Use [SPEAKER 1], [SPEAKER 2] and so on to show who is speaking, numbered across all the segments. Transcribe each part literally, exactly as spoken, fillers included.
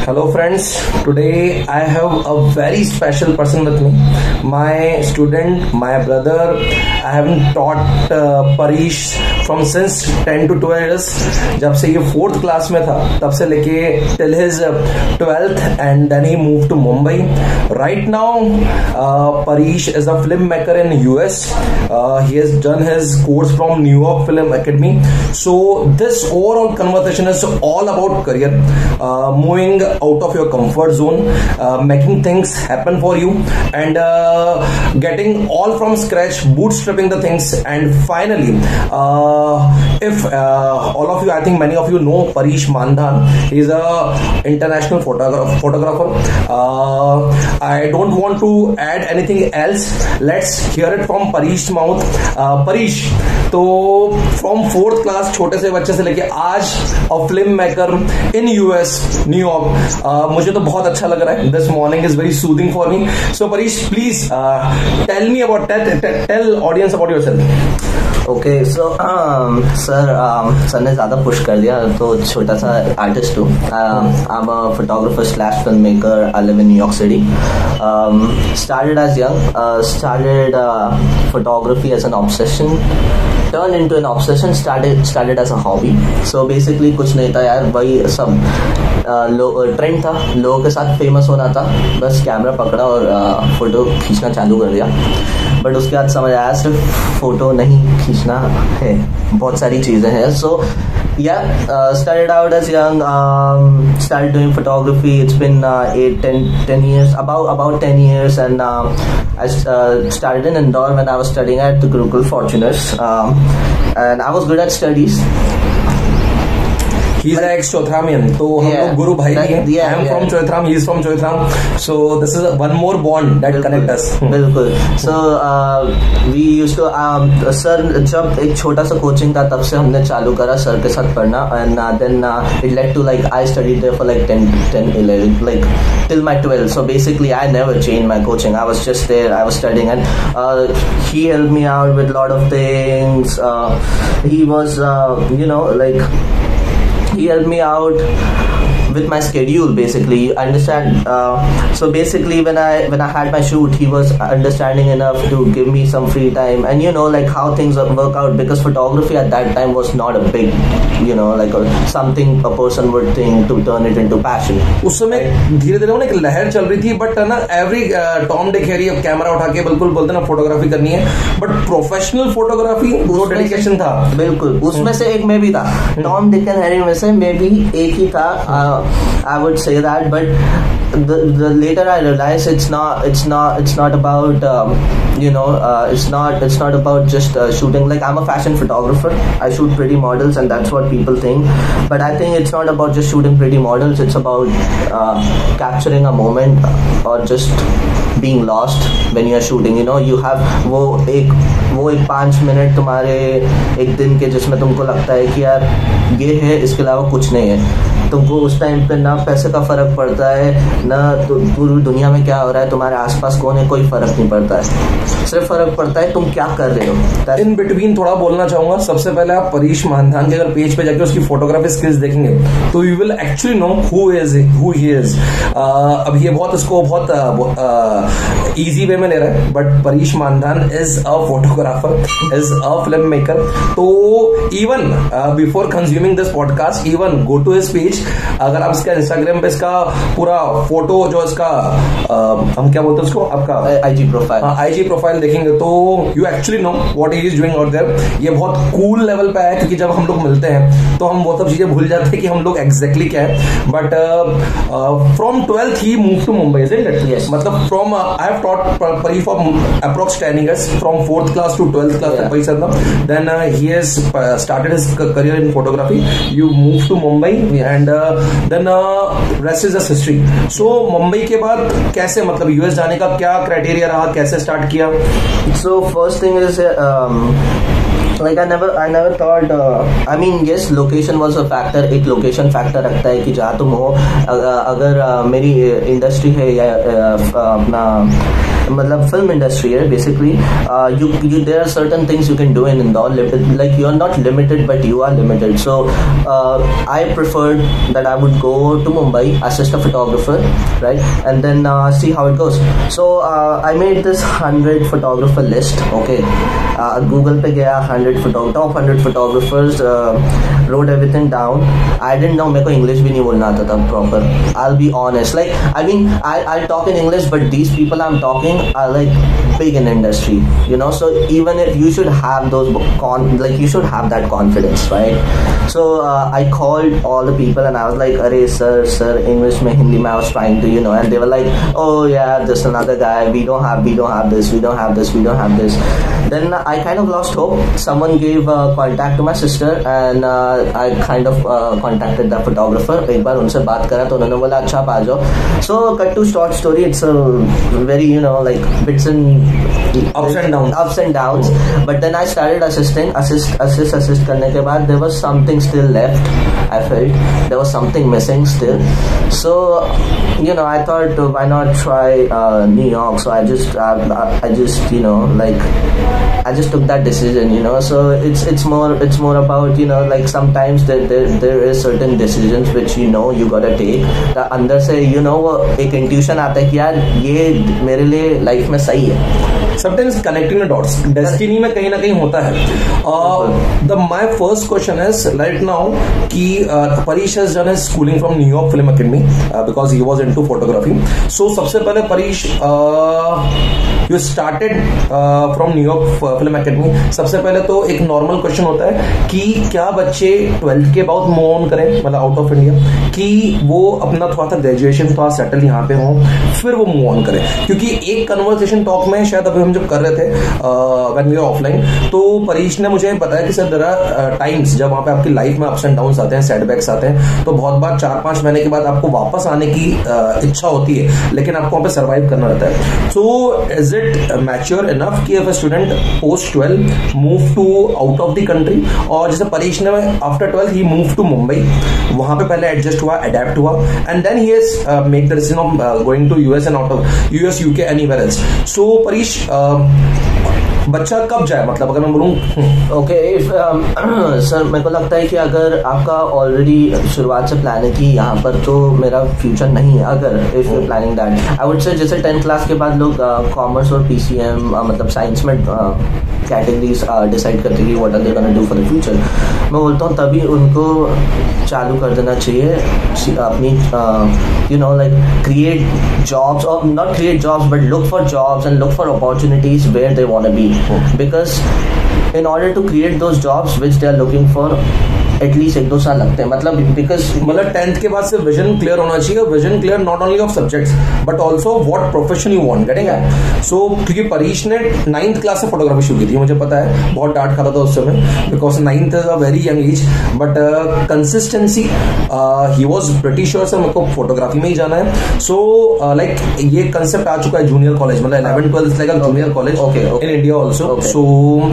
[SPEAKER 1] Hello friends, today I have a very special person with me, my student, my brother. I haven't taught uh, Parish from since ten to twelve years. जब से ये fourth class में था तब से लेके till his twelfth and then he moved to Mumbai. Right now uh, Parish is a filmmaker in U S. Uh, he has done his course from New York Film Academy. So this overall conversation is all about career, uh, moving out of your comfort zone, uh, making things happen for you, and uh, getting all from scratch, bootstrapping the things, and finally, uh, if uh, all of you, I think many of you know Parish Mandhan. He's a international photographer. photographer. Uh, I don't want to add anything else. Let's hear it from Parish's mouth. Uh, Parish, तो from fourth class छोटे से बच्चे से लेके आज अ film maker in US New York, मुझे तो बहुत अच्छा लग रहा है. This morning is very soothing for me. So Paresh, please tell me about tell audience about yourself.
[SPEAKER 2] Okay, so sir sir ने ज्यादा पुश कर दिया तो छोटा सा आर्टिस्ट हूँ. आई am a photographer slash film maker. I live in New York city. Started as young, started photography as an obsession, turned into an obsession, started started as a hobby. So basically कुछ नहीं था यार, वही सब trend था, लोगों के साथ फेमस होना था, बस कैमरा पकड़ा और फोटो खींचना चालू कर दिया. बट उसके बाद समझ आया सिर्फ फोटो नहीं खींचना है, बहुत सारी चीज़ें हैं. सो yeah, uh, started out as young, um, started doing photography. It's been uh, eight, ten, ten years, about about ten years, and uh, I uh, started in Indore when I was studying at the Gurukul Fortuners, um, and I was good at studies.
[SPEAKER 1] He's like Choithramian, तो हम लोग गुरु भाई भी हैं. I am from Choithram, he is from Choithram, so this is one more bond that connect us.
[SPEAKER 2] बिल्कुल. So uh, we used to, um, sir जब एक छोटा सा कोचिंग था तब से हमने चालू करा सर के साथ पढ़ना, and uh, then uh, it led to like I studied there for like ten, eleven, like till my twelve. So basically I never changed my coaching. I was just there, I was studying, and uh, he helped me out with a lot of things. Uh, he was, uh, you know, like. He helped me out with my schedule, basically. Understand? Uh, so basically, when I when I had my shoot, he was understanding enough to give me some free time, and you know, like how things work out. Because photography at that time was not a big, you know, like a, something a person would think to turn it into passion.
[SPEAKER 1] उस समय धीरे धीरे ना एक लहर चल रही थी, बट ना एवरी टॉम डिक हैरी अब कैमरा उठा के बिल्कुल बोलते ना फोटोग्राफी करनी है, बट प्रोफेशनल फोटोग्राफी वो डेडिकेशन था.
[SPEAKER 2] बिल्कुल, उसमें से एक मैं भी था. टॉम डिक एंड हैरी में से मैं भी एक ही था. uh, I would say that, but the, the later I realized it's not it's not it's not about um, you know uh, it's not it's not about just uh, shooting. Like, I'm a fashion photographer. I shoot pretty models, and that's what people think. But I think it's not about just shooting pretty models. It's about uh, capturing a moment or just being lost when you are shooting. You know, you have वो एक वो एक पाँच minute तुम्हारे एक दिन के जिसमें तुमको लगता है कि यार ये है, इसके अलावा कुछ नहीं है. तुमको उस टाइम पे ना पैसे का फर्क पड़ता है, ना तो पूरी दुनिया में क्या हो रहा है, तुम्हारे आसपास कौन है, कोई फर्क नहीं पड़ता है. सिर्फ फर्क पड़ता है तुम क्या कर रहे हो.
[SPEAKER 1] इन बिटवीन थोड़ा बोलना चाहूंगा. सबसे पहले आप परीश मानधान के अगर पेज पे जाके उसकी फोटोग्राफी स्किल्स देखेंगे तो you will actually know who is who he is. अब ये बहुत इसको बहुत इजी वे में ले रहा है, but Parish Mandhan is a photographer, is a film maker. तो even before consuming this podcast, even go to his page. अगर आप इसका इंस्टाग्राम पे इसका पूरा फोटो जो इसका आ, हम क्या बोलते हैं उसको, आपका
[SPEAKER 2] आईजी प्रोफाइल
[SPEAKER 1] आईजी प्रोफाइल देखेंगे तो you actually know what he is doing out there. ये बहुत कूल लेवल पे है, क्योंकि जब हम लोग मिलते हैं तो हम वो सब चीजें भूल जाते हैं कि हम लोग एग्जैक्टली क्या है. But from twelfth he move to Mumbai, isn't it? मतलब from I have taught Pari for approx ten years, from fourth class to twelfth class. Yeah. Pari Sarna. Then uh, he has uh, started his career in photography. You moved to Mumbai, yeah. and uh, then uh, rest is just history. So Mumbai के बाद कैसे, मतलब US जाने का क्या criteria रहा, कैसे start किया?
[SPEAKER 2] So first thing is um, Like I never, I never thought. Uh, I mean, yes, location was a factor. एक location factor रखता है कि जहाँ तुम हो. अगर uh, मेरी industry है या uh, अपना मतलब film industry है basically. Uh, you, you there are certain things you can do in Indore. Like you are not limited, but you are limited. So uh, I preferred that I would go to Mumbai, assist a photographer, right, and then uh, see how it goes. So uh, I made this hundred photographer list. Okay, uh, Google पे गया hundred photo top hundred photographers, uh, wrote everything down. I didn't know मेरे को English भी नहीं बोलना आता था proper. I'll be honest. Like I mean, I I talk in English, but these people I'm talking are like big in industry, you know. So even if you should have those con like you should have that confidence, right? So uh, I called all the people and I was like, "Arey sir, sir, English में Hindi में I was trying to, you know," and they were like, "Oh yeah, there's another guy. We don't have, we don't have this, we don't have this, we don't have this." Then I kind of lost hope. Someone gave uh, contact to my sister and uh, I kind of uh, contacted the photographer. एक बार उनसे बात करा तो उन्होंने बोला अच्छा आप आ जाओ. So cut to short story, it's a very, you know, like bits and
[SPEAKER 1] ups and downs,
[SPEAKER 2] ups and downs. But then I started assisting, assist, assist, assist करने के बाद there was something still left. I felt there was something missing still. So you know, I thought uh, why not try uh, New York. So I just uh, I just you know like I just took that decision, you know. So it's it's more it's more about, you know, like sometimes there there, there is certain decisions which you know you gotta take. The अंदर से you know एक intuition आता है कि यार ये मेरे लिए लाइफ में सही है.
[SPEAKER 1] Sometimes connecting the dots, destiny में कहीं ना कहीं होता है. uh, the my first question is right now कि uh, Parish has done his schooling from New York Film Academy uh, because he was into photography. So सबसे पहले Parish uh, you started uh, from New York Film Academy. सबसे पहले तो एक normal question होता है कि क्या बच्चे ट्वेल्थ के बाद मूव ऑन करें, मतलब आउट ऑफ इंडिया, कि वो अपना थोड़ा सा ग्रेजुएशन थोड़ा सेटल यहाँ पे हो फिर वो मूव ऑन करें. क्योंकि एक कन्वर्सेशन टॉक में शायद अभी हम जब कर रहे थे व्हेन वी वर ऑफलाइन, तो परीश ने मुझे बताया कि सर देयर आर टाइम्स जब वहाँ पे आपकी लाइफ में अप्स एंड डाउन्स आते हैं, सेटबैक्स आते हैं, तो बहुत बार चार पांच महीने के बाद आपको वापस आने की uh, इच्छा होती है, लेकिन आपको वहाँ पे सर्वाइव करना रहता है. So is it mature enough कि if a student post twelve move to out of the country, और जैसे परीश ने after twelve he move to Mumbai, वहां पे पहले एडजस्ट हुआ, अडेप्ट हुआ, and then he has make the decision of going to US and out of US UK anywhere else. So Parish बच्चा कब जाए, मतलब अगर मैं बोलूँ
[SPEAKER 2] ओके सर, मेरे को लगता है कि अगर आपका ऑलरेडी शुरुआत से प्लान है कि यहाँ पर तो मेरा फ्यूचर नहीं है, अगर if you planning that, I would say जैसे टेंथ क्लास के बाद लोग कॉमर्स और पीसीएम मतलब साइंस में कैटेगरीज डिसाइड करते कि what are they gonna do for the future. मैं बोलता हूँ तभी उनको चालू कर देना चाहिए अपनी you know like create jobs, और not create jobs but look for jobs and look for opportunities where they want to be. Because in order to create those jobs which they are looking for, at least एक दो साल लगते हैं. मतलब because
[SPEAKER 1] मतलब tenth के बाद से विजन क्लियर होना चाहिए, vision clear not only of subjects but also what profession you want getting है. सो क्योंकि परीश ने नाइन्थ क्लास से फोटोग्राफी शुरू की थी, मुझे पता है, बहुत डांट खाता था उस समय because ninth is a very young age, but consistency he was pretty sure sir मेरे को फोटोग्राफी में ही जाना है. सो लाइक ये कंसेप्ट आ चुका है जूनियर कॉलेज, मतलब eleven twelfth like junior college in India also. So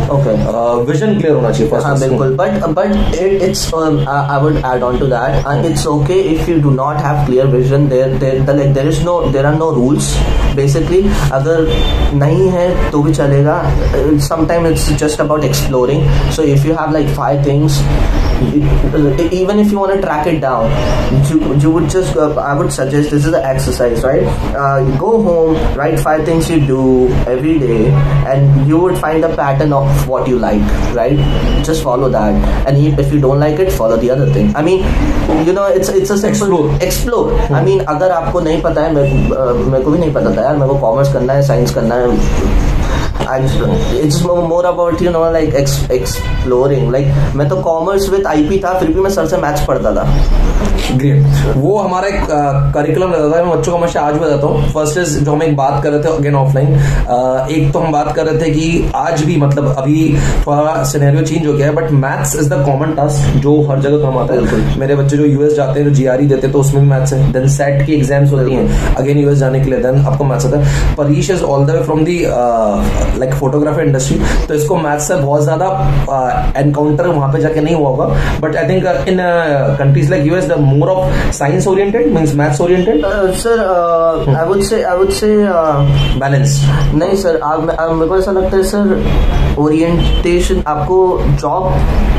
[SPEAKER 1] vision clear होना चाहिए.
[SPEAKER 2] हाँ बिल्कुल, but but it's Um, I, I would add on to that. Uh, mm. It's okay if you do not have clear vision. There, there, the, like, there is no, there are no rules. Basically, अगर नहीं है तो भी चलेगा. Sometimes it's just about exploring. So if you have like five things, even if you want to track it down, you, you would just uh, I would suggest this is the exercise, right? Uh, you go home, write five things you do every day, and you would find a pattern of what you like, right? Just follow that, and if, if you don't like it, follow the other thing. I mean, you know, it's it's a simple explore. explore. Hmm. I mean, अगर आपको नहीं पता है, मेरे को भी नहीं पता था यार, मेरे को कॉमर्स करना है, साइंस करना है. It's more about, you know, like ex- exploring. Like मैं तो कॉमर्स विद आईपी था, फिर भी मैं सर से मैथ्स पढ़ता था.
[SPEAKER 1] ग्रेट. वो हमारा एक करिकुलम रहता था, मैं बच्चों को हमेशा आज भी बताता हूँ. फर्स्ट इज जो हम एक बात कर रहे थे अगेन ऑफलाइन, एक तो हम बात कर रहे थे कि आज भी मतलब अभी थोड़ा सिनेरियो चेंज हो गया है, but maths is the common task जो हर जगह काम आता है. मेरे बच्चे जो यूएस जाते हैं, जो जीआरई देते हैं, तो उसमें भी मैथ्स है. देन सेट की एग्जाम्स होती हैं अगेन यूएस जाने के लिए, देन आपको मैथ्स आता है. Parish is all the way from the like photography industry, तो इसको मैथ्स से बहुत ज्यादा एनकाउंटर वहां पे जाके नहीं हुआ होगा. But I think in countries like US the more of science oriented means maths oriented.
[SPEAKER 2] Sir I would say I would say
[SPEAKER 1] balance.
[SPEAKER 2] नहीं सर, आप मेरे को ऐसा लगता है सर, ओरिएंटेशन आपको जॉब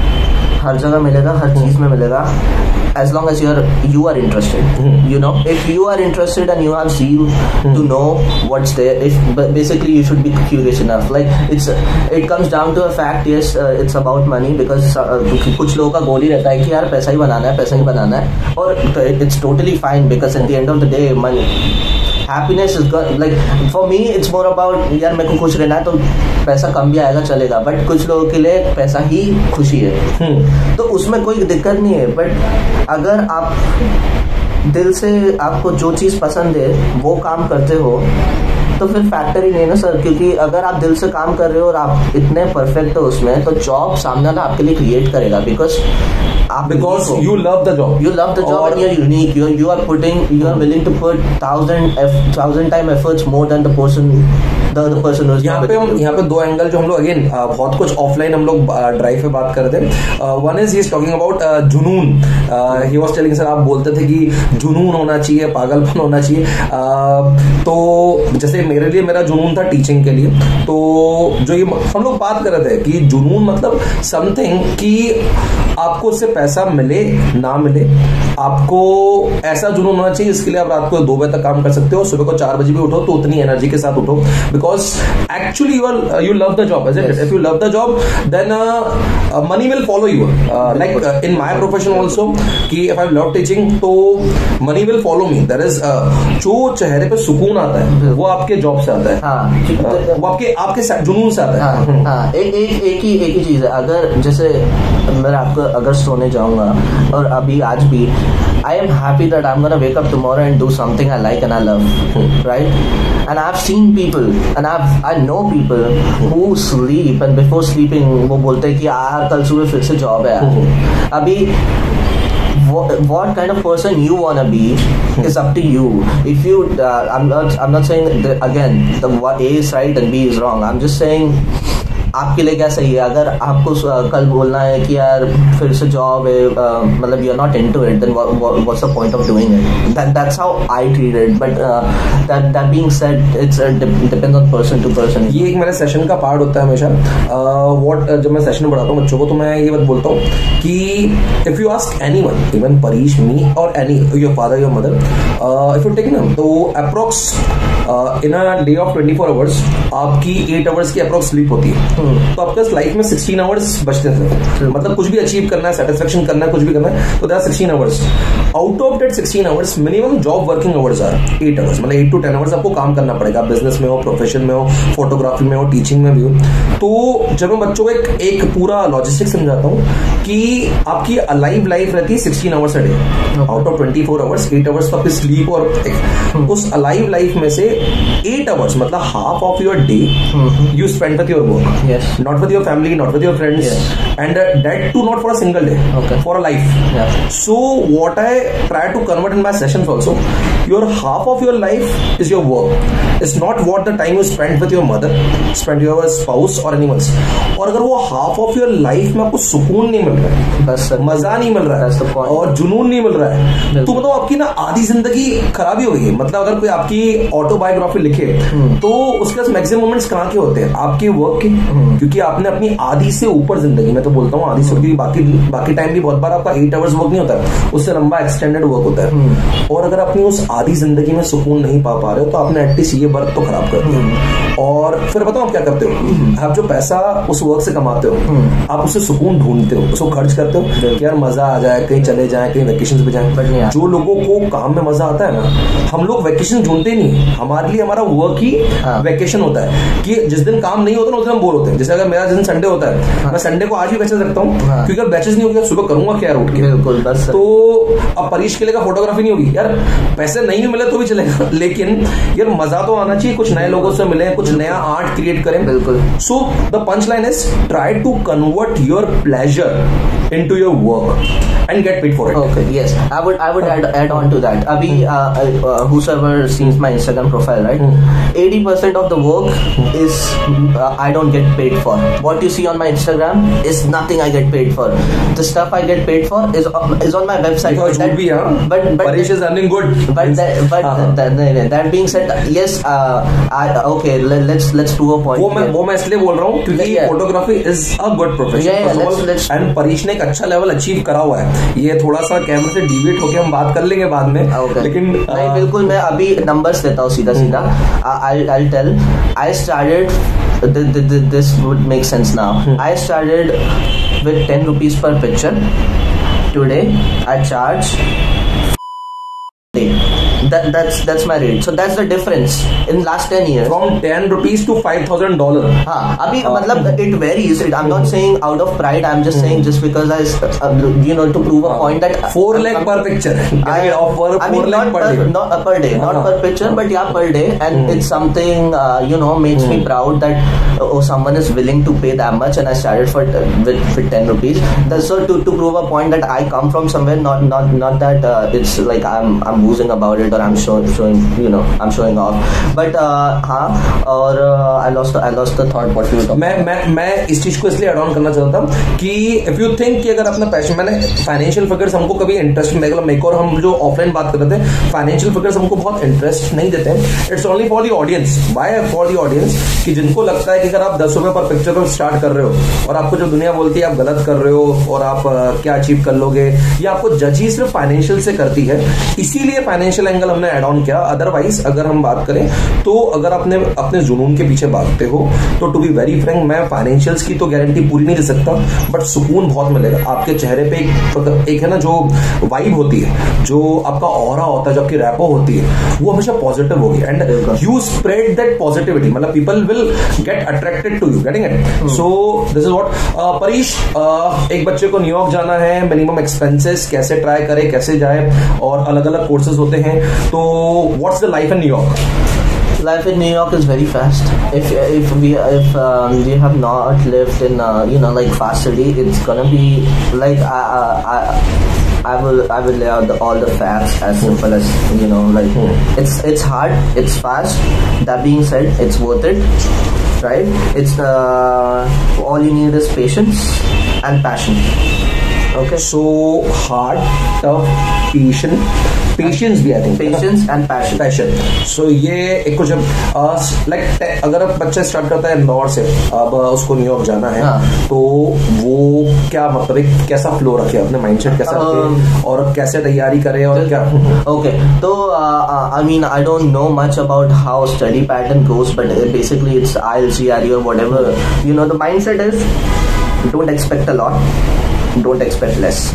[SPEAKER 2] हर जगह मिलेगा, हर चीज में मिलेगा, as long as you are you are interested. Mm-hmm. You know, if you are interested and you have zeal mm-hmm. to know what's there, if but basically you should be curious enough. Like it's it comes down to a fact. Yes, uh, it's about money because uh, कुछ लोगों का गोल ही रहता है कि यार पैसा ही बनाना है, पैसा ही बनाना है, और it's totally fine because at the end of the day, money. Happiness is good. Like for me, it's more about यार मेरे को खुश रहना है, तो पैसा कम भी आएगा चलेगा, बट कुछ लोगों के लिए पैसा ही खुशी है. hmm. तो उसमें कोई दिक्कत नहीं है. बट अगर आप दिल से आपको जो चीज पसंद है वो काम करते हो तो फिर फैक्टर ही नहीं है ना सर, क्योंकि अगर आप दिल से काम कर रहे हो और आप इतने परफेक्ट हो उसमें, तो जॉब सामने वाला आपके लिए क्रिएट करेगा बिकॉज आप
[SPEAKER 1] because you love the job
[SPEAKER 2] you love the job and you're unique, you you are putting you are willing to put thousand thousand time efforts more than the person the other person who's
[SPEAKER 1] यहाँ पे हम यहाँ पे दो angle जो हम लोग again बहुत कुछ ऑफलाइन हम लोग ड्राइव पे बात कर रहे थे. One is he is talking about जुनून. ही वाज टेलिंग सर, आप बोलते थे कि जुनून होना चाहिए, पागलपन होना चाहिए. uh, तो जैसे मेरे लिए मेरा जुनून था टीचिंग के लिए, तो जो ये हम लोग बात कर रहे थे कि जुनून मतलब समथिंग कि आपको उससे पैसा मिले ना मिले, आपको ऐसा जुनून होना चाहिए इसके लिए आप रात को दो बजे तक काम कर सकते हो, सुबह को चार बजे भी उठो तो उतनी एनर्जी के साथ उठो, because actually you are you love the job. If you love the job then money will follow you. Like in my profession also कि इफ आई लव टीचिंग तो money will follow me. There is जो चेहरे पे सुकून आता है वो आपके जॉब से आता है.
[SPEAKER 2] हाँ,
[SPEAKER 1] uh, वो आपके आपके जुनून से आता है.
[SPEAKER 2] हाँ, हाँ, एक एक एक ही एक ही चीज है. अगर जैसे मैं आपको अगर सोने जाऊंगा और अभी आज भी I am happy that I'm gonna wake up tomorrow and do something I like and I love, right? And I've seen people and I've I know people who sleep and before sleeping वो बोलते हैं कि यार कल सुबह फिर से job है यार. अभी What, what kind of person you wanna be is up to you. If you, uh, I'm not, I'm not saying that, again, the A is right and B is wrong. I'm just saying आपके लिए क्या सही है. अगर आपको कल बोलना है कि यार फिर से जॉब है, मतलब you are not into it, then what's the point of doing it. That that's how I treat it. But that that being said, it's depends on person to person.
[SPEAKER 1] ये एक मेरे सेशन का part होता है हमेशा. What जब मैं session पढ़ाता हूँ बच्चों को तो मैं ये बात बोलता हूँ कि if you ask anyone, even Parish, me और any your father, your mother, if you take ना, तो approx in a day of twenty four hours आपकी एट आवर्स की अप्रोक्स स्लीप होती है. तो आपके लाइफ में सिक्सटीन आवर्स बचते थे. मतलब कुछ भी अचीव करना है, सेटिस्फेक्शन करना है, कुछ भी करना है, तो there are sixteen hours. Out of that sixteen hours minimum job working hours are eight hours. मतलब एट टू टेन आवर्स आपको काम करना पड़ेगा. बिजनेस में हो, प्रोफेशन में हो, फोटोग्राफी में हो, टीचिंग में भी हो. तो जब मैं बच्चों को एक, एक पूरा लॉजिस्टिक समझाता हूँ कि आपकी अलाइव लाइफ रहती है sixteen hours a day. Out of twenty four hours eight hours तो आपकी स्लीप, और उस अलाइव लाइफ में से एट आवर्स मतलब half of your day you spend with your work.
[SPEAKER 2] Yes.
[SPEAKER 1] Not with your family, not with your friends, yes. And uh, that too not for a single day,
[SPEAKER 2] okay.
[SPEAKER 1] For a life.
[SPEAKER 2] Yeah.
[SPEAKER 1] So what I try to convert in my sessions also, your half of your life is your work. It's not what the time you spend with your mother, spend your spouse or anyone else. और अगर वो half of your life में आपको सुकून नहीं मिल रहा है,
[SPEAKER 2] बस
[SPEAKER 1] मजा नहीं मिल रहा है और जुनून नहीं मिल रहा है, तो मतलब आपकी ना आधी जिंदगी खराबी हो गई है. मतलब अगर कोई आपकी ऑटोबायोग्राफी लिखे तो उसके पास मैक्सिमम मोमेंट्स कहाँ के होते हैं? आपके वर्क के. क्योंकि आपने अपनी आधी से ऊपर जिंदगी में, तो बोलता हूँ आधी से, क्योंकि बाकी बाकी टाइम भी बहुत बार आपका एट आवर्स वर्क नहीं होता है, उससे लंबा एक्सटेंडेड वर्क होता है. और अगर अपनी उस आधी जिंदगी में सुकून नहीं पा पा रहे हो तो आपने एटलीस्ट ये वर्क तो खराब कर दिया. और फिर बताओ आप क्या करते हो? आप जो पैसा उस वर्क से कमाते हो, आप उससे सुकून ढूंढते हो, उसको खर्च करते हो कि यार मजा आ जाए, कहीं चले जाए, कहीं वेकेशन पे जाए. जो लोगों को काम में मजा आता है ना, हम लोग वेकेशन ढूंढते नहीं. हमारे लिए हमारा वर्क ही वेकेशन होता है कि जिस दिन काम नहीं होता ना उस दिन हम बोर होते होते हैं. जैसे अगर मेरा दिन संडे होता है, हाँ. मैं संडे को आज भी बैचेस रखता हूँ, हाँ. क्योंकि अब बैचेस नहीं होगी सुबह करूंगा क्या उठ के.
[SPEAKER 2] बिल्कुल बस.
[SPEAKER 1] तो अब परीश के लिए का फोटोग्राफी नहीं होगी यार, पैसे नहीं मिले तो भी चलेगा, लेकिन यार मजा तो आना चाहिए, कुछ नए लोगों से मिले, कुछ नया आर्ट क्रिएट करें.
[SPEAKER 2] बिल्कुल.
[SPEAKER 1] So the punch line is try to convert your pleasure into your work and get paid for it.
[SPEAKER 2] Okay, yes. I would I would add add on to that. Abhi, uh, uh, whosoever sees my Instagram profile, right? eighty percent of the work is uh, I don't get paid for. What you see on my Instagram is nothing I get paid for. The stuff I get paid for is uh, is on my website.
[SPEAKER 1] Because that, be, huh?
[SPEAKER 2] But but
[SPEAKER 1] Parish is earning good.
[SPEAKER 2] But that, but uh-huh. that, that, that being said, yes. Uh, I okay. Let, let's let's prove a point.
[SPEAKER 1] वो मैं वो मैं इसलिए बोल रहा हूँ क्योंकि photography is a good profession and Parish ने एक अच्छा लेवल अचीव करा हुआ है. ये थोड़ा सा कैमरे से डिविएट होके हम बात कर लेंगे बाद में.
[SPEAKER 2] okay.
[SPEAKER 1] लेकिन
[SPEAKER 2] नहीं uh, बिल्कुल. मैं अभी नंबर्स देता हूँ सीधा सीधा. I I tell I started this would make sense now. I started with ten rupees per picture. Today I charge That, that's that's my rate. So that's the difference in last ten years.
[SPEAKER 1] From ten rupees to five thousand dollars.
[SPEAKER 2] हाँ अभी uh, मतलब it varies. I'm not saying out of pride. I'm just saying just because I uh, you know to prove a point that
[SPEAKER 1] four lakh per picture. I offer
[SPEAKER 2] I mean not per, per not uh, per day, not uh-huh. per picture, but yeah per day, and mm. it's something uh, you know makes mm. me proud that uh, oh someone is willing to pay that much, and I started for uh, with, with ten rupees. That's so to to prove a point that I come from somewhere, not not not that uh, it's like I'm I'm boozing about it. I'm showing, showing, you know, I'm showing off. But uh, हाँ और uh, I lost, I lost the thought. What you talking?
[SPEAKER 1] मैं मैं मैं इस चीज को इसलिए add on करना चाहता हूँ कि if you think कि अगर अपना पैशन, मैंने फाइनेंशियल फिगर्स हमको कभी इंटरेस्ट मतलब मेरे को, हम जो ऑफलाइन बात कर रहे थे, फाइनेंशियल फिगर्स हमको बहुत इंटरेस्ट नहीं देते हैं. It's only for the audience. Why for the audience? कि जिनको लगता है कि अगर आप दस रुपए पर पिक्चर पर स्टार्ट कर रहे हो और आपको जो दुनिया बोलती है आप गलत कर रहे हो और आप uh, क्या अचीव कर लोगे, या आपको जज ही सिर्फ फाइनेंशियल से करती है, इसीलिए फाइनेंशियल एंगल हमने ऐड ऑन किया. अदरवाइज अगर हम बात करें तो अगर आपने अपने जुनून के पीछे भागते हो तो टू बी वेरी फ्रैंक मैं फाइनेंशियल्स की तो गारंटी पूरी नहीं दे सकता, बट सुकून बहुत मिलेगा. आपके चेहरे पे एक, एक है ना जो वाइब होती है, जो आपका ऑरा होता है, जो आपकी रैपो होती है, वो हमेशा पॉजिटिव होगी and you spread that positivity. मतलब people will get attracted to you. Getting it? So this is what. Parish, एक बच्चे को न्यूयॉर्क जाना है, मिनिमम एक्सपेंसेस कैसे ट्राई करे, कैसे जाए, और अलग अलग कोर्सेज होते हैं, तो what's the life in New York?
[SPEAKER 2] Life in New York is very fast. If if we if um, we have not lived in uh, you know like fast city, it's gonna be like I I I will I will lay out the, all the facts as simple as you know like hmm. it's it's hard, it's fast. That being said, it's worth it, right? It's uh, all you need is patience and passion.
[SPEAKER 1] Okay. So hard, tough, patient. Patience भी I think.
[SPEAKER 2] Patience and passion.
[SPEAKER 1] Passion. So ये एक कुछ like अगर बच्चा start करता है इंदौर से, अब उसको न्यूयॉर्क जाना है, हाँ. तो वो क्या मतलब एक कैसा फ्लो रखे, अपने माइंडसेट कैसा रखे और कैसे तैयारी करे और क्या?
[SPEAKER 2] ओके, तो I mean I don't know much about how study pattern goes, but basically it's I L C R U whatever you know. The mindset is don't expect a lot, don't expect less.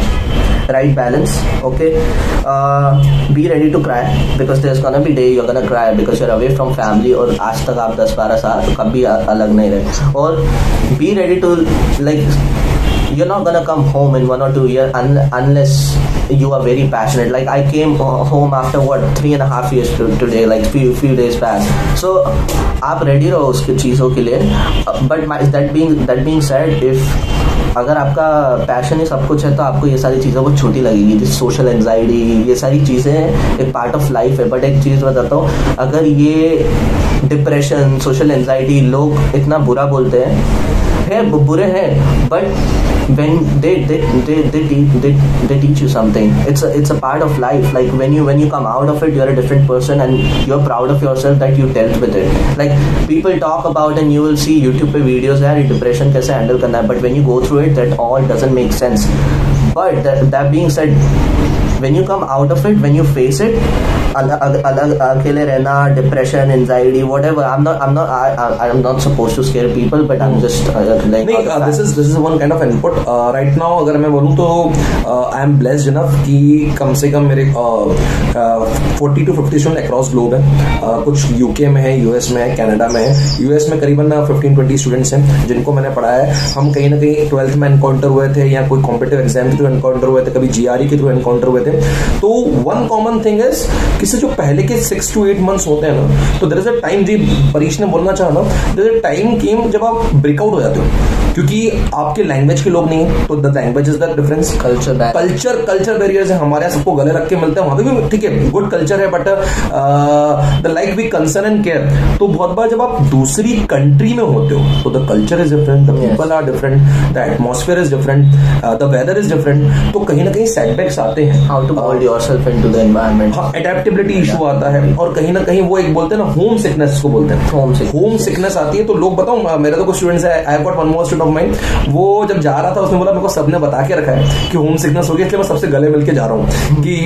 [SPEAKER 2] Right balance, okay. Uh, be ready to cry because there's gonna be day you're gonna cry because you're away from family और आज तक आप दस बारह साल कभी अलग नहीं रहे. और be ready to like you're not gonna come home in one or two years un- unless you are very passionate. Like I came home after what three and a half years to, today, like few few days back. So आप ready रहो उसकी चीजों के लिए. But my, that being that being said, if अगर आपका passion ही सब कुछ है तो आपको ये सारी चीज़ों को छोटी लगेगी. जिस सोशल एंजाइटी, ये सारी चीज़ें एक पार्ट ऑफ लाइफ है. बट एक चीज़ बताता हूँ, अगर ये डिप्रेशन, सोशल एंजाइटी लोग इतना बुरा बोलते हैं, है बुरे हैं, but when they they they they teach they, they teach you something. It's a it's a part of life. Like when you when you come out of it, you're a different person and you're proud of yourself that you dealt with it. Like people talk about and you will see YouTube पे videos है depression कैसे handle करना है, but when you go through it, that all doesn't make sense. But that, that being said, when you come out of it, when you face it, अलग अलग अकेले रहना, depression, anxiety, whatever. I'm not, I'm not, I, I, I'm not supposed to scare people, but I'm just uh, like.
[SPEAKER 1] नहीं, uh, this is this is one kind of input. Uh, right now, अगर मैं बोलूँ तो I am blessed enough कि कम से कम मेरे forty to fifty student across globe है. uh, कुछ यूके में है, यूएस में है, कनाडा में है. यूएस में करीबन fifteen twenty स्टूडेंट्स हैं जिनको मैंने पढ़ाया है. हम कहीं ना कहीं ट्वेल्थ में एनकाउंटर हुए थे या कोई कॉम्पिटिटिव एग्जाम के थ्रू एनकाउंटर हुए थे, कभी जीआरई के थ्रू एनकाउंटर हुए थे. तो वन कॉमन थिंग इज किसी जो पहले के सिक्स टू एट मंथ्स होते हैं ना, तो देयर इज अ टाइम, जी परीश ने बोलना चाहा ना, there is a time came जब आप ब्रेकआउट हो जाते हो, क्योंकि आपके लैंग्वेज के लोग नहीं है, तो the language is the difference.
[SPEAKER 2] Culture
[SPEAKER 1] culture culture barriers है. हमारे यहाँ सबको गले रख के मिलते हैं, वहां पे भी ठीक है गुड कल्चर है, but the like we concern and care. तो बहुत बार जब आप दूसरी कंट्री में होते हो तो the culture is different, the people are different, the atmosphere is different, the weather is different. तो कहीं ना कहीं सेटबैक्स आते हैं.
[SPEAKER 2] How to mould yourself into the environment.
[SPEAKER 1] हाँ, एडेप्टेबिलिटी इशू आता है. और कहीं ना कहीं वो एक बोलते हैं ना होम सिकनेस को बोलते हैं, होम होम सिकनेस आती है. तो लोग बताऊं, मेरे तो कुछ स्टूडेंट्स है, I have got one more student of mine, वो जब जा रहा था उसने बोला मेरे को सबने बता के रखा है कि होम सिकनेस हो गया, इसलिए मैं सबसे गले मिल के जा रहा हूँ कि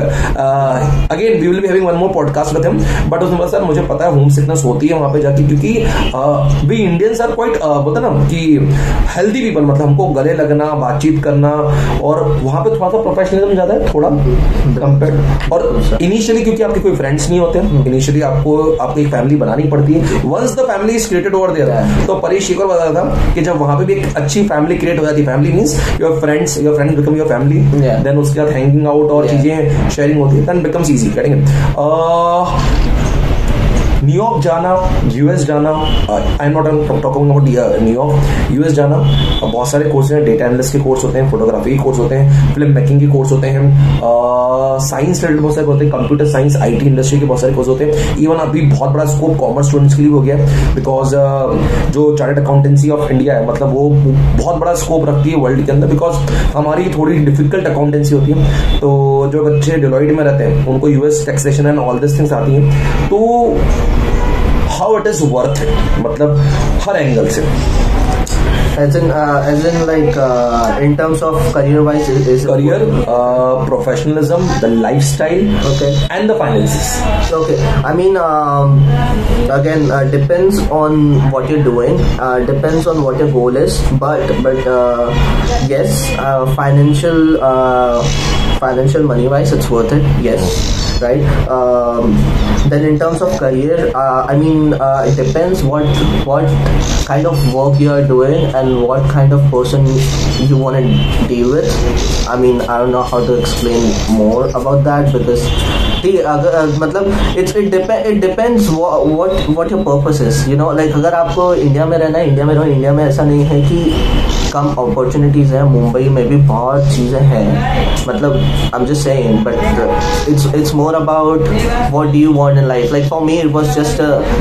[SPEAKER 1] again we will be having one more podcast with him. But उसने बोला सर मुझे पता है होम सिकनेस होती है वहां पे जाके, क्योंकि वी इंडियंस आर क्वाइट बोलते ना कि हेल्दी पीपल, मतलब हमको गले लगना, बातचीत करना, और वहां पे थोड़ा सा प्रोफेशनलिज्म ज्यादा है थोड़ा कंपेयर. और इनिशियली क्योंकि आपके कोई फ्रेंड्स नहीं होते, इनिशियली आपको आपको एक फैमिली बनानी पड़ती है. Once the family is created over there, तो परेश शेखर बता रहा था कि जब वहां पे भी एक अच्छी फैमिली क्रिएट हो जाती है, family means your friends, your friends become your family, then उसके बाद हैंगिंग आउट और चीजें शेयरिंग होती है, then becomes easy. Getting it. New York जाना, यूएस जाना, I am not talking about New York, US जाना, बहुत सारे कोर्स हैं. डेटा एनालिस्ट के कोर्स होते हैं, फोटोग्राफी के कोर्स होते हैं, फिल्म मेकिंग के कोर्स होते हैं, साइंस रिलेटेड बहुत सारे होते हैं, कंप्यूटर साइंस, आईटी इंडस्ट्री के बहुत सारे कोर्स होते हैं. इवन अभी बहुत बड़ा स्कोप कॉमर्स स्टूडेंट्स के लिए हो गया है, बिकॉज uh, जो चार्टर्ड अकाउंटेंसी ऑफ इंडिया है, मतलब वो बहुत बड़ा स्कोप रखती है वर्ल्ड के अंदर, बिकॉज हमारी थोड़ी डिफिकल्ट अकाउंटेंसी होती है. तो जो बच्चे डिलॉइट में रहते हैं उनको US taxation and all this things आती हैं. तो how it is worth it, मतलब हर एंगल से.
[SPEAKER 2] As in, uh, as in, like uh, in terms of career-wise, is, is
[SPEAKER 1] career, uh, professionalism, the lifestyle,
[SPEAKER 2] okay,
[SPEAKER 1] and the finances.
[SPEAKER 2] Okay, I mean, um, again, uh, depends on what you're doing. Uh, depends on what your goal is. But, but uh, yes, uh, financial, uh, financial money-wise, it's worth it. Yes. Right. Um, then in terms of career, uh, I mean, uh, it depends what what kind of work you are doing and what kind of person you want to deal with. I mean, I don't know how to explain more about that, because see, अगर मतलब it's it depend it depends what what what your purpose is. You know, like अगर आपको India में रहना है, India में रहो. India में ऐसा नहीं है कि कम अपॉर्चुनिटीज है, मुंबई में भी बहुत चीजें हैं, मतलब I am just saying, but it's it's more about what do you want in life. Like for me it was just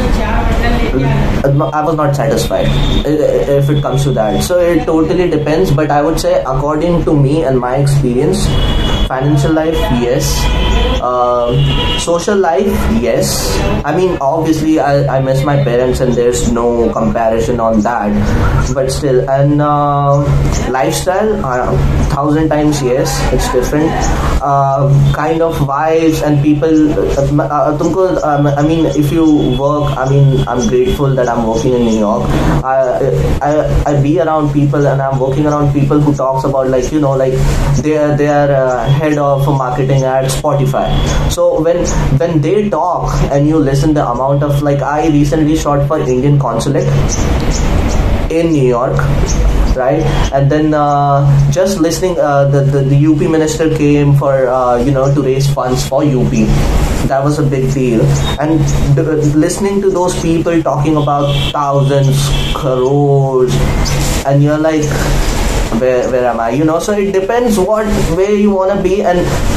[SPEAKER 2] I was not satisfied if it comes to that. So it totally depends, but I would say according to me and my experience, financial life, yes. Uh, social life, yes. I mean, obviously I, I miss my parents and there's no comparison on that, but still. And uh, lifestyle, uh, thousand times yes, it's different. Uh, kind of vibes and people, uh, uh, tumko, um, I mean, if you work, I mean, I'm grateful that I'm working in New York. I, I, I be around people and I'm working around people who talks about, like, you know, like they are, they are uh, head of marketing at Spotify. So when when they talk and you listen the amount of, like, I recently shot for Indian consulate in New York, right? And then uh, just listening, uh, the, the the U P minister came for uh, you know to raise funds for U P. That was a big deal. And the, listening to those people talking about thousands, crores, and you're like, where where am I? You know. So it depends what where you wanna be. And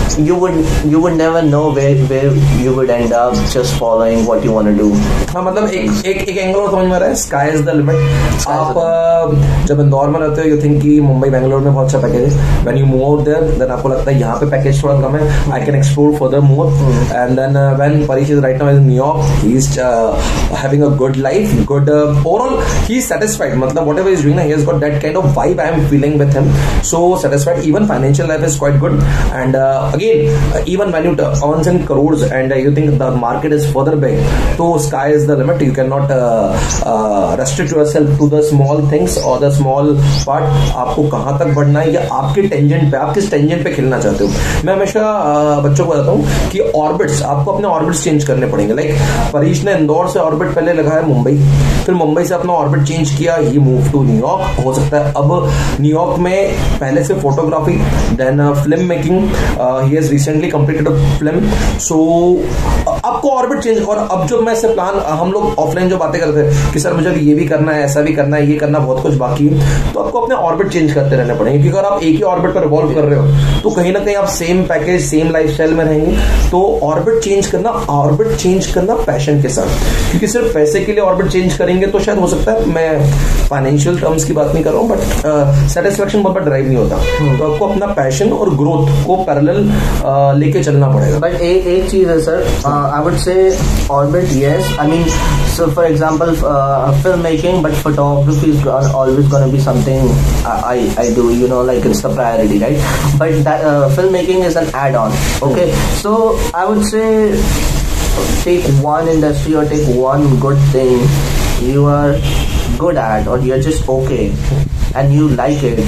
[SPEAKER 2] you would you would never know where where you would end up just following what you want to do.
[SPEAKER 1] हाँ मतलब एक एक एक angle और समझ में आ रहा है, स्काई इज द लिमिट. आप जब इंदौर में रहते हो यू थिंक कि मुंबई बेंगलोर में बहुत अच्छा पैकेज है. When you move out there then आपको लगता है यहाँ पे पैकेज थोड़ा कम है, I can explore further more. And then when Parish is right now in New York, he is having a good life, good overall he is satisfied. मतलब whatever is doing, he has got that kind of vibe I am feeling with him. So satisfied. Even financial life is quite good. And again even when you earns in crores and uh, you think the market is further big, so sky is the limit. You cannot uh, uh, restrict yourself to the small things or the small part. आपको कहाँ तक बढ़ना है, या आपके tangent पे, आप किस टेंजेंट पे खेलना चाहते हो. मैं हमेशा uh, बच्चों को बताता हूँ कि ऑर्बिट्स, आपको अपने ऑर्बिट्स चेंज करने पड़ेंगे. लाइक like, परीश ने इंदौर से ऑर्बिट पहले लगाया मुंबई, फिर मुंबई से अपना ऑर्बिट चेंज किया, ही मूव टू न्यूयॉर्क. हो सकता है अब न्यूयॉर्क में पहले से photography, then film making, he has recently completed film. So आपको ऑर्बिट चेंज. और अब जो मैं से प्लान, हम लोग ऑफलाइन जो बातें करते हैं कि सर मुझे ये भी करना है, ऐसा भी करना है, ये करना, बहुत कुछ बाकी है, तो आपको अपने ऑर्बिट चेंज करते रहने पड़ेंगे. क्योंकि अगर आप एक ही ऑर्बिट पर रिवॉल्व कर रहे हो तो कहीं ना कहीं आप सेम पैकेज, सेम लाइफस्टाइल में रहेंगे. तो ऑर्बिट चेंज करना, ऑर्बिट चेंज करना पैशन के साथ. क्योंकि सिर्फ पैसे के लिए ऑर्बिट चेंज करेंगे तो शायद हो सकता है, मैं फाइनेंशियल टर्म्स की बात नहीं कर रहा हूँ, बट सेटिस्फेक्शन बहुत बड़ा ड्राइव नहीं होता. तो आपको अपना पैशन और ग्रोथ को पैरेलल लेके चलना पड़ेगा.
[SPEAKER 2] बट एक चीज है sir, I would say orbit, yes. I mean, so for example, uh, filmmaking, but photography is always going to be something I, I do, you know, like it's the priority, right? But that, uh, filmmaking is an add-on, okay? So I would say take one industry or take one good thing you are good at, or you're just okay and you like it,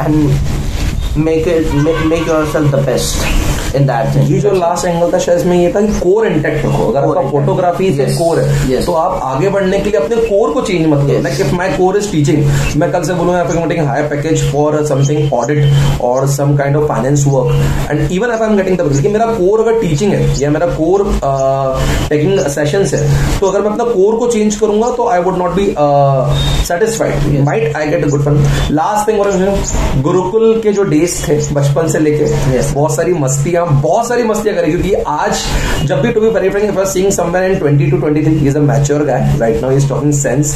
[SPEAKER 2] and make it make, make yourself the best in that thing.
[SPEAKER 1] ये जो last angle था शायद इसमें ये था कि core intact रखो. अगर आपका फोटोग्राफी से कोर है तो आप आगे बढ़ने के लिए अपने कोर को चेंज मत करो. Like if my core is teaching, मैं कल से बोलूंगा I am taking higher package for something audit और some kind of finance work, and even if I am getting the bill, कि मेरा कोर अगर टीचिंग है या मेरा कोर टेकिंग सेशंस है, तो अगर मैं अपना कोर को चेंज करूंगा तो I would not be satisfied. Might I get a good fun. Last thing, Gurukul के जो डेज थे बचपन से लेके, बहुत सारी मस्तियां, बहुत सारी मस्तियां करी. क्योंकि आज जब भी, to be very frank, if I seeing somewhere in twenty two twenty three, he is a mature guy right now, he is talking sense,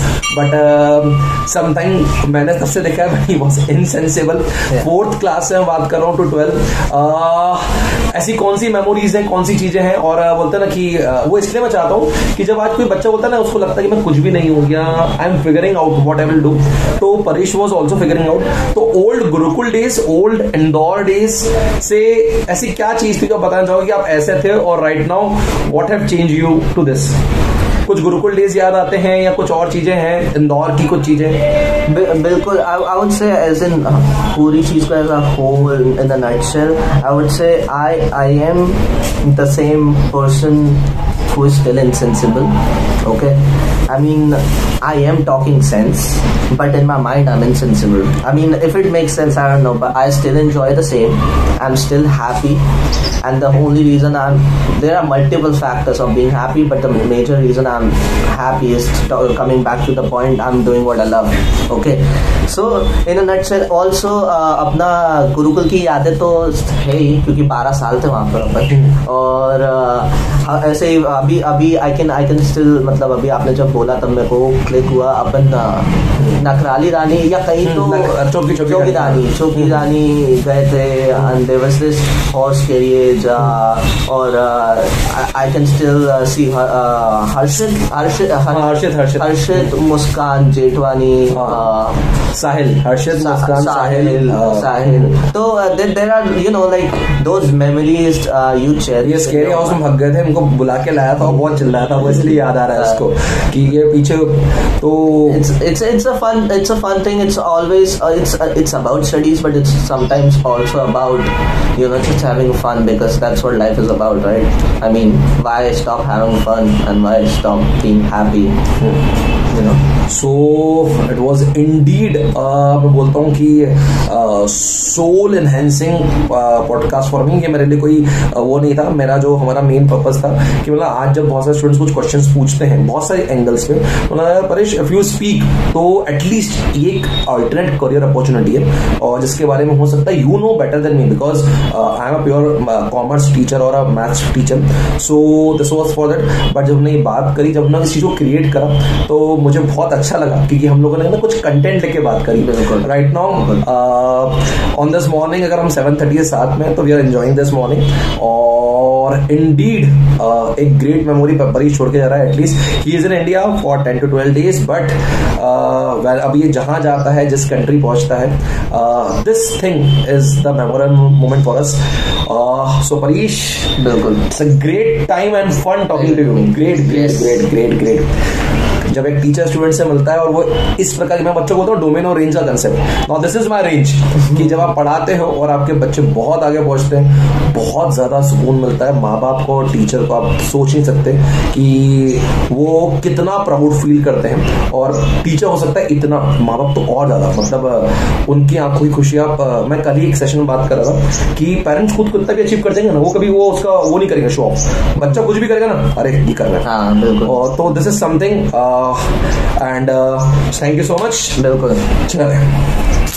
[SPEAKER 1] but sometime मैंने तब से देखा है he was insensible. Fourth class से मैं बात कर रहा हूँ टू ट्वेल्व. ऐसी कौन सी मेमोरीज हैं, कौन सी चीजें हैं. और uh, बोलते हैं ना कि uh, वो इसलिए मैं चाहता हूँ कि जब आज कोई बच्चा बोलता है ना, उसको लगता है कि मैं कुछ भी नहीं हूँ, या I am figuring out what I will do. तो Paresh was also figuring out. तो old Gurukul days, old Indore days से ऐसी क्या चीज थी जो बताना चाहोगे कि आप ऐसे थे और right now what have change you to this? कुछ गुरुकुल डेज याद आते हैं या कुछ और चीजें हैं इंदौर की, कुछ चीजें?
[SPEAKER 2] बिल्कुल. आई वुड से एज इन पूरी चीज को as a whole in the nutshell, I would say I I am the same person who is still insensible, okay? I mean, I am talking sense, but in my mind I'm insensible. I mean, if it makes sense, I don't know, but I still enjoy the same. I'm still happy, and the only reason I'm there are multiple factors of being happy, but the major reason I'm happy is to, coming back to the point, I'm doing what I love, okay? So in a nutshell, also uh, अपना गुरुकुल की यादें तो है ही, क्योंकि बारह साल थे वहाँ पर अपन. और uh, ऐसे ही अभी अभी I can I can still, मतलब अभी आपने जब बोला तब मेरे को क्लिक हुआ. अपन नखराली रानी या कहीं तो
[SPEAKER 1] चौकी
[SPEAKER 2] चौकी रानी चौकी रानी गए थे, and there was this horse carriage, और I can still see Harshit Harshit
[SPEAKER 1] Harshit
[SPEAKER 2] Harshit Muskan Jethwani,
[SPEAKER 1] Sahil, Harshit Muskan Sahil
[SPEAKER 2] Sahil तो there are, you know, like those memories you cherish.
[SPEAKER 1] ये स्केरी हाउस में भाग गए थे, हमको बुला के लाया था और बहुत चिल्ला रहा था, वो इसलिए याद आ रहा है उसको कि ये पीछे. तो
[SPEAKER 2] it's it's it's a fun it's a fun thing. It's always uh, it's uh, it's about studies, but it's sometimes also about, you know, just having fun, because that's what life is about, right? I mean, why stop having fun and why stop being happy? Hmm. You know.
[SPEAKER 1] So it was indeed, मैं बोलता हूँ कि soul enhancing podcast for me. ये मेरे लिए कोई uh, वो नहीं था. मेरा जो हमारा मेन पर्पस था कि मतलब आज जब बहुत सारे स्टूडेंट्स कुछ क्वेश्चंस पूछते हैं बहुत सारे एंगल्स पे, मतलब परेश इफ यू स्पीक तो एटलीस्ट ये एक अल्टरनेट करियर अपॉर्चुनिटी है और जिसके बारे में हो सकता है you know better than me, because I am a pure commerce teacher और a maths teacher. So this was for that. But जब हमने ये बात करी, जब हमने इस चीज को क्रिएट करा तो मुझे बहुत अच्छा लगा क्योंकि हम लोगों ने ना कुछ कंटेंट लेके बात करी. Right now on this morning अगर हम सेवन थर्टी के साथ में तो we are enjoying this morning. और इंडीड uh, एक ग्रेट मेमोरी परीश छोड़ के जा रहा है. At least he is in India for ten to twelve days, but अब ये जहां जाता है, जिस कंट्री पहुंचता है, this thing is the memorable moment for us. So Parish,
[SPEAKER 2] बिल्कुल,
[SPEAKER 1] it's a great time and fun talking to you. Great great great great great जब एक टीचर स्टूडेंट से मिलता है और वो इस प्रकार की, मैं बच्चों को बोलता हूँ डोमेन और रेंज का concept. Now this is my range कि जब आप पढ़ाते हो और आपके बच्चे बहुत आगे पहुंचते हैं, बहुत ज्यादा सुकून मिलता है. माँ बाप को और टीचर को आप सोच नहीं सकते कि वो कितना प्राउड फील करते हैं. और टीचर हो सकता है इतना, माँ बाप तो और ज्यादा, मतलब उनकी आंखों की खुशी. आप मैं कल ही एक सेशन में बात कर रहा था कि पेरेंट्स खुद कितना भी अचीव कर देंगे ना, वो कभी वो उसका वो नहीं करेंगे शो ऑफ. बच्चा कुछ भी करेगा ना, अरे ये कर रहा है. और तो this is something and thank you so much.
[SPEAKER 2] बिल्कुल.
[SPEAKER 1] चले.